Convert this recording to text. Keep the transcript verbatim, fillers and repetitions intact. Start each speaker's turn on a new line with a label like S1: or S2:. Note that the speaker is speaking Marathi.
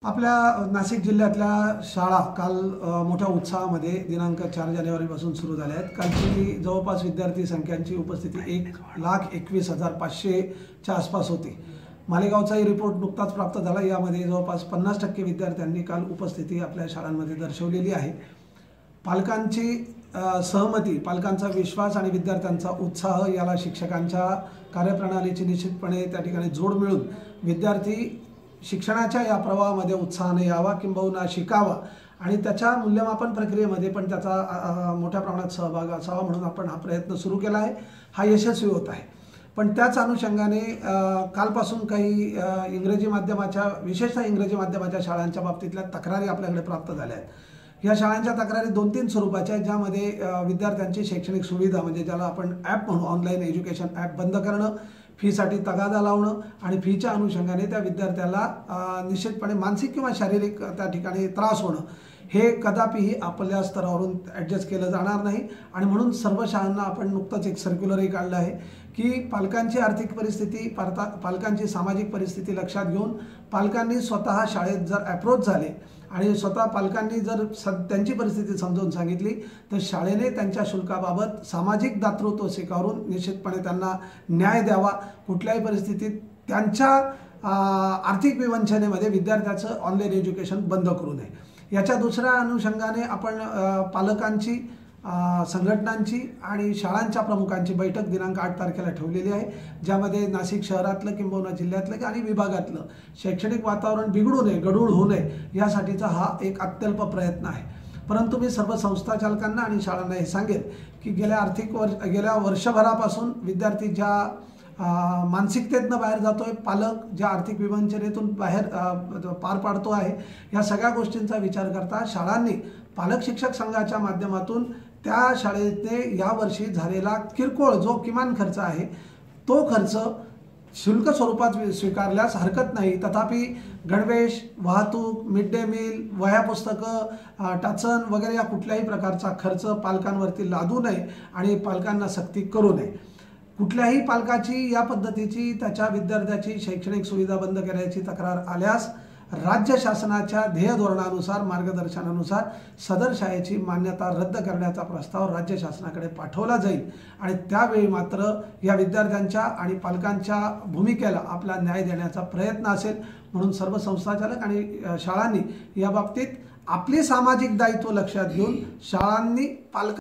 S1: आपल्या नाशिक जिल्ह्यातल्या शाळा काल मोठ्या उत्साहामध्ये दिनांक चार जानेवारीपासून सुरू झाल्या आहेत। कालची जवळपास विद्यार्थी संख्यांची उपस्थिती एक लाख एकवीस हजार पाचशेच्या आसपास होती। मालेगावचाही रिपोर्ट नुकताच प्राप्त झाला। यामध्ये जवळपास पन्नास टक्के विद्यार्थ्यांनी काल उपस्थिती आपल्या शाळांमध्ये दर्शवलेली आहे। पालकांची सहमती, पालकांचा विश्वास आणि विद्यार्थ्यांचा उत्साह याला शिक्षकांच्या कार्यप्रणालीची निश्चितपणे त्या ठिकाणी जोड मिळून विद्यार्थी शिक्षणाच्या या प्रवाहामध्ये उत्साहाने यावा, किंबहुना शिकावा आणि त्याच्या मूल्यमापन प्रक्रियेमध्ये पण त्याचा मोठ्या प्रमाणात सहभाग असावा म्हणून आपण हा प्रयत्न सुरू केला आहे। हा यशस्वी होत आहे। पण त्याच अनुषंगाने कालपासून काही इंग्रजी माध्यमाच्या, विशेषतः इंग्रजी माध्यमाच्या शाळांच्या बाबतीतल्या तक्रारी आपल्याकडे प्राप्त झाल्या आहेत। या शाळांच्या तक्रारी दोन तीन स्वरूपाच्या आहेत, ज्यामध्ये विद्यार्थ्यांची शैक्षणिक सुविधा म्हणजे ज्याला आपण ॲप म्हणू, ऑनलाईन एज्युकेशन ॲप बंद करणं, फीसाठी तगादा लावणं आणि फीच्या अनुषंगाने त्या विद्यार्थ्याला निश्चितपणे मानसिक किंवा शारीरिक त्या ठिकाणी त्रास होणं हे कदापिही आपल्या स्तरावरून ॲडजस्ट केलं जाणार नाही। आणि म्हणून सर्व शाळांना आपण नुकतंच एक सर्क्युलरही काढलं आहे की पालकांची आर्थिक परिस्थिती, पालता पालकांची सामाजिक परिस्थिती लक्षात घेऊन पालकांनी स्वतः शाळेत जर अप्रोच झाले आणि स्वतः पालकांनी जर स त्यांची परिस्थिती समजून सांगितली तर शाळेने त्यांच्या शुल्काबाबत सामाजिक दातृत्व स्वीकारून निश्चितपणे त्यांना न्याय द्यावा। कुठल्याही परिस्थितीत त्यांच्या आर्थिक विवंचनेमध्ये विद्यार्थ्याचं ऑनलाईन एज्युकेशन बंद करू नये। याच्या दुसऱ्या अनुषंगाने आपण पालकांची, संघटनांची आणि शाळांच्या प्रमुखांची बैठक दिनांक आठ तारखेला ठेवलेली आहे, ज्यामध्ये नाशिक शहरातलं किंबहुना जिल्ह्यातलं आणि विभागातलं शैक्षणिक वातावरण बिघडू नये, गढूळ होऊ नये यासाठीचा हा एक अत्यल्प प्रयत्न आहे। परंतु मी सर्व संस्था चालकांना आणि शाळांना हे सांगेन की गेल्या आर्थिक वर्ष गेल्या वर्षभरापासून विद्यार्थी ज्या मानसिकतेतनं बाहेर जातोय, पालक ज्या आर्थिक विवंचनेतून बाहेर पार पाडतो आहे, या सगळ्या गोष्टींचा विचार करता शाळांनी पालक शिक्षक संघाच्या माध्यमातून त्या शाळेने यावर्षी झालेला किरकोळ जो किमान खर्च आहे तो खर्च शुल्क स्वरूपात स्वीकारल्यास हरकत नाही। तथापि गणवेश, वाहतूक, मिड डे मील, वह्या पुस्तकं, टाचन वगैरे या कुठल्याही प्रकारचा खर्च पालकांवरती लादू नये आणि पालकांना सक्ती करू नये। कुठल्याही पालकाची या पद्धतीची त्याच्या विद्यार्थ्याची शैक्षणिक सुविधा बंद करण्याची तक्रार आल्यास राज्य शासनाच्या ध्येय धोरणानुसार, मार्गदर्शनानुसार सदर शाळेची मान्यता रद्द करण्याचा प्रस्ताव राज्य शासनाकडे पाठवला जाईल आणि त्यावेळी मात्र या विद्यार्थ्यांच्या आणि पालकांच्या भूमिकेला आपला न्याय देण्याचा प्रयत्न असेल। म्हणून सर्व संस्थाचालक आणि शाळांनी या बाबतीत आपले सामाजिक दायित्व लक्षात घेऊन शाळांनी पालक